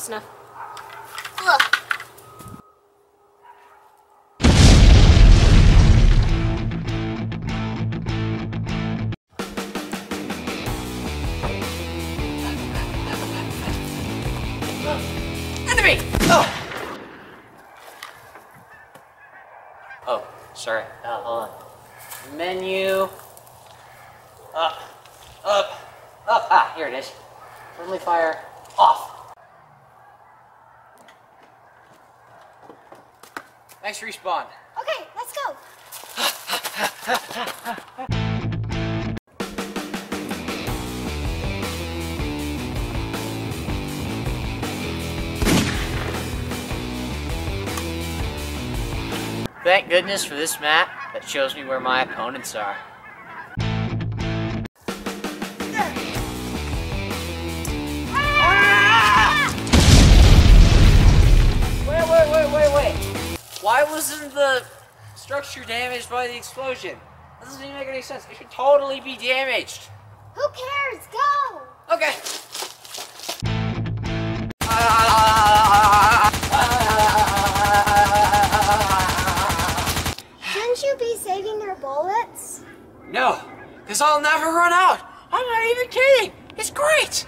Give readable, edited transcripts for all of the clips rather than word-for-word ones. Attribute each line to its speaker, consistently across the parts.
Speaker 1: close enough. Ugh.
Speaker 2: Enemy! Oh! Oh, sorry. Hold on. Menu. Up. Ah, here it is. Friendly fire off. Nice respawn.
Speaker 1: Okay, let's go.
Speaker 2: Thank goodness for this map that shows me where my opponents are. Wait. Why wasn't the structure damaged by the explosion? That doesn't even make any sense. It should totally be damaged.
Speaker 1: Who cares? Go!
Speaker 2: Okay.
Speaker 1: Shouldn't you be saving your bullets?
Speaker 2: No, because I'll never run out. I'm not even kidding. It's great.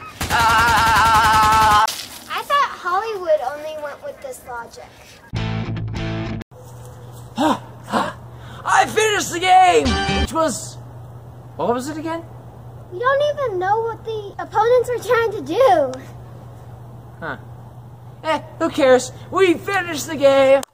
Speaker 1: I thought Hollywood only went with this logic.
Speaker 2: I finished the game! Which was... What was it again?
Speaker 1: You don't even know what the opponents are trying to do.
Speaker 2: Huh. Who cares? We finished the game!